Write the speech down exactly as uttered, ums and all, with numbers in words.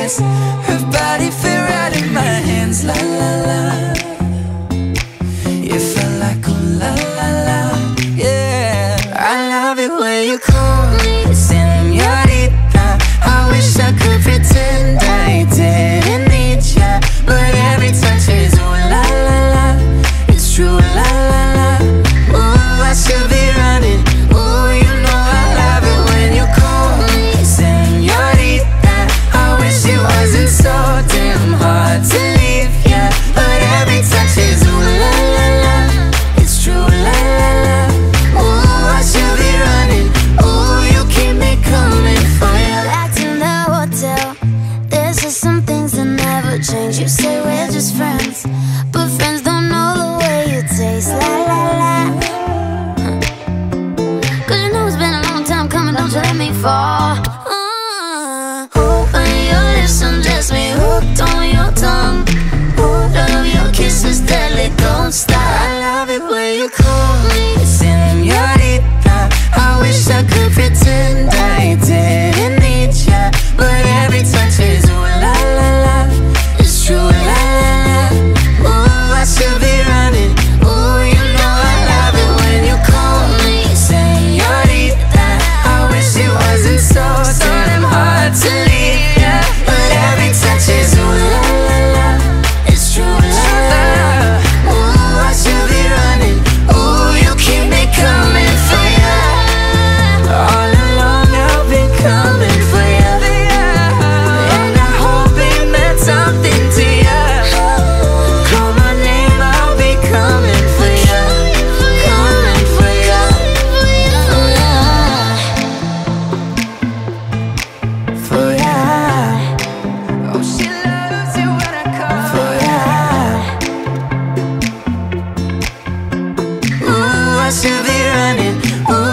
dress. Her body fit right in my hands, la la la. You felt like oh la la la, yeah. I love it when you call me señorita. I wish I could pretend I didn't need ya, but every touch is ooh la la la. It's true la la la. Ooh, I should be running. Ooh, you know I love it when you call me señorita. I wish it wasn't so damn hard to leave ya, but every touch is ooh la la la. It's true la la la. Ooh, I should be running. Ooh, you keep me coming for ya. Back to the hotel. There's just some things that never change. You say we're just friends, but friends don't know the way you taste. La la la. Cause you know it's been a long time coming, don't you let me fall. uh, Open your lips, undress me, hooked on your tongue. Oh, love your kisses, deadly, don't stop. I love it when you call me señorita. I wish I could pretend I didn't need ya, but every touch is ooh la la la. It's true la la la. Ooh, I should be running. Ooh, you know I love it when you call me señorita. I wish it wasn't so damn hard to leave ya, but every touch is ooh la la la. It's true la la la. Ooh, I should be running. Ooh, you keep me coming for ya. All along I've been coming for ya, and I hope it meant something to ya. Call my name, I'll be coming for ya, coming for ya. For ya. Oh, she loves it when I call for ya. Ooh, I should be running. Ooh,